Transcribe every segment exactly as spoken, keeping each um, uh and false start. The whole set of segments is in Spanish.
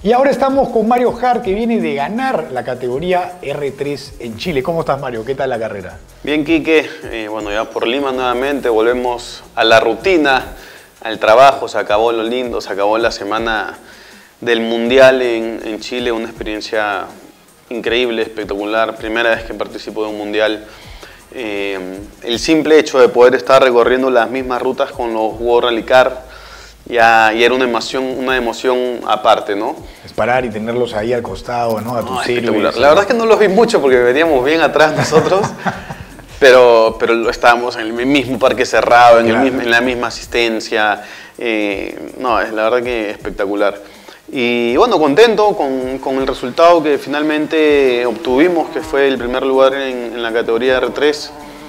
Y ahora estamos con Mario Hart, que viene de ganar la categoría R tres en Chile. ¿Cómo estás, Mario? ¿Qué tal la carrera? Bien, Quique. Eh, bueno, ya por Lima nuevamente volvemos a la rutina, al trabajo. Se acabó lo lindo, se acabó la semana del Mundial en, en Chile. Una experiencia increíble, espectacular. Primera vez que participo de un Mundial. Eh, el simple hecho de poder estar recorriendo las mismas rutas con los World Rally Car ya, ya era una emoción, una emoción aparte, ¿no? Es parar y tenerlos ahí al costado, ¿no? A tus No, espectacular. La verdad es que no los vi mucho porque veníamos bien atrás nosotros, pero, pero estábamos en el mismo parque cerrado, en, claro. el mismo, en la misma asistencia. Eh, no, es la verdad que espectacular. Y bueno, contento con, con el resultado que finalmente obtuvimos, que fue el primer lugar en, en la categoría R tres.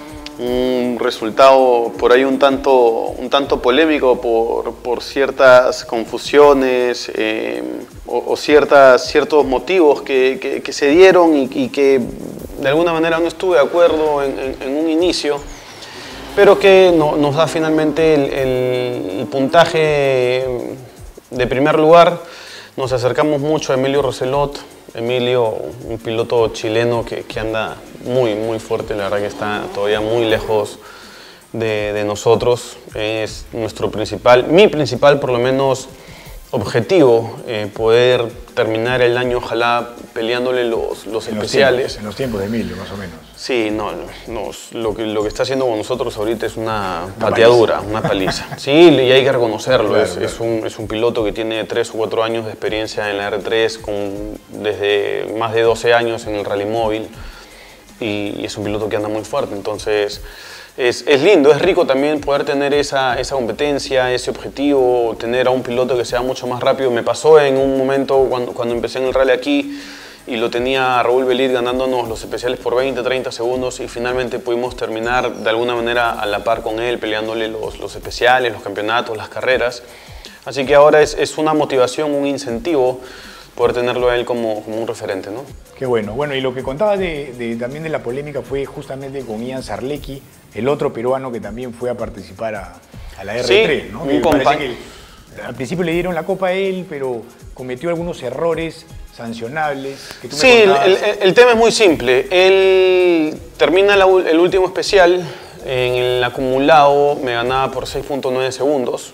Un resultado por ahí un tanto, un tanto polémico por, por ciertas confusiones eh, o, o ciertas, ciertos motivos que, que, que se dieron y, y que de alguna manera no estuve de acuerdo en, en, en un inicio, pero que no, nos da finalmente el, el, el puntaje de primer lugar. Nos acercamos mucho a Emilio Roselot. Emilio, un piloto chileno que, que anda muy, muy fuerte, la verdad que está todavía muy lejos de, de nosotros. Es nuestro principal, mi principal por lo menos objetivo, eh, poder terminar el año ojalá peleándole los, los en especiales. Los tiempos, en los tiempos de Emilio, más o menos. Sí, no, nos, lo, que, lo que está haciendo con nosotros ahorita es una, una pateadura, paliza. una paliza. Sí, y hay que reconocerlo, claro, es, claro. Es, un, es un piloto que tiene tres o cuatro años de experiencia en la R tres, con, desde más de doce años en el rally móvil, y, y es un piloto que anda muy fuerte, entonces es, es lindo, es rico también poder tener esa, esa competencia, ese objetivo, tener a un piloto que sea mucho más rápido. Me pasó en un momento cuando, cuando empecé en el rally aquí, y lo tenía Raúl Belit ganándonos los especiales por veinte, treinta segundos y finalmente pudimos terminar de alguna manera a la par con él, peleándole los, los especiales, los campeonatos, las carreras. Así que ahora es, es una motivación, un incentivo poder tenerlo a él como, como un referente, ¿no? Qué bueno. Bueno, y lo que contaba de, de, también de la polémica fue justamente con Ian Zarlecki, el otro peruano que también fue a participar a, a la R tres, sí, ¿no? Un compa que al principio le dieron la copa a él, pero cometió algunos errores sancionables. Que tú sí, me el, el, el tema es muy simple. Él termina la, el último especial, en el acumulado me ganaba por seis punto nueve segundos.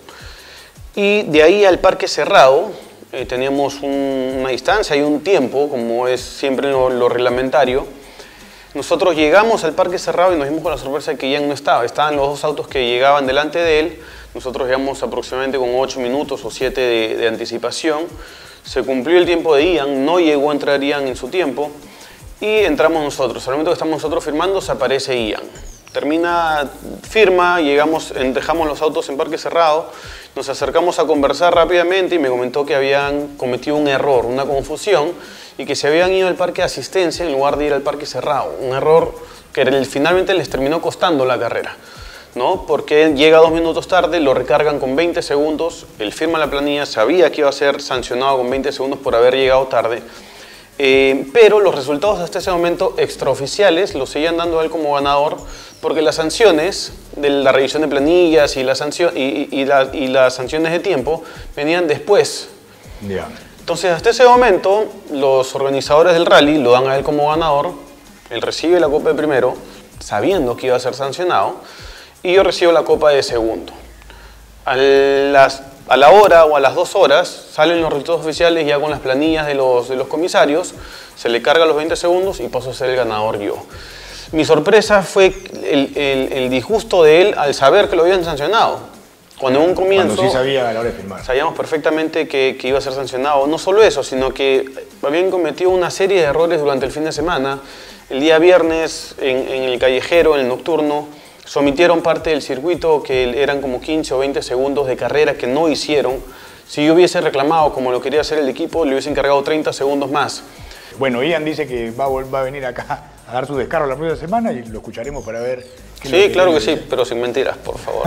Y de ahí al parque cerrado eh, teníamos un, una distancia y un tiempo, como es siempre lo, lo reglamentario. Nosotros llegamos al parque cerrado y nos dimos con la sorpresa de que Ian no estaba. Estaban los dos autos que llegaban delante de él. Nosotros llegamos aproximadamente con ocho minutos o siete de, de anticipación. Se cumplió el tiempo de Ian, no llegó a entrar Ian en su tiempo y entramos nosotros. Al momento que estamos nosotros firmando, se aparece Ian. Termina firma, llegamos, dejamos los autos en parque cerrado, nos acercamos a conversar rápidamente y me comentó que habían cometido un error, una confusión y que se habían ido al parque de asistencia en lugar de ir al parque cerrado. Un error que finalmente les terminó costando la carrera, ¿no? Porque llega dos minutos tarde, lo recargan con veinte segundos, él firma la planilla, sabía que iba a ser sancionado con veinte segundos por haber llegado tarde, eh, pero los resultados hasta ese momento extraoficiales los seguían dando a él como ganador, porque las sanciones de la revisión de planillas y, la sanción, y, y, y, la, y las sanciones de tiempo venían después. Yeah. Entonces hasta ese momento los organizadores del rally lo dan a él como ganador, él recibe la copa de primero, sabiendo que iba a ser sancionado, y yo recibo la copa de segundo. A, las, a la hora o a las dos horas salen los resultados oficiales ya con las planillas de los, de los comisarios, se le carga los veinte segundos y paso a ser el ganador yo. Mi sorpresa fue el, el, el disgusto de él al saber que lo habían sancionado. Cuando en un comienzo Cuando sí sabía a la hora de firmar. Sabíamos perfectamente que, que iba a ser sancionado. No solo eso, sino que habían cometido una serie de errores durante el fin de semana. El día viernes en, en el callejero, en el nocturno, sometieron parte del circuito que eran como quince o veinte segundos de carrera que no hicieron. Si yo hubiese reclamado como lo quería hacer el equipo, le hubiesen cargado treinta segundos más. Bueno, Ian dice que va a, va a venir acá a dar su descargo la próxima semana y lo escucharemos para ver... Qué sí, que claro que sí, pero sin mentiras, por favor.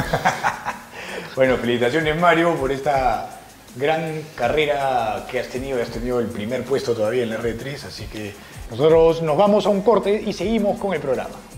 Bueno, felicitaciones, Mario, por esta gran carrera que has tenido. Has tenido el primer puesto todavía en la R tres, así que nosotros nos vamos a un corte y seguimos con el programa.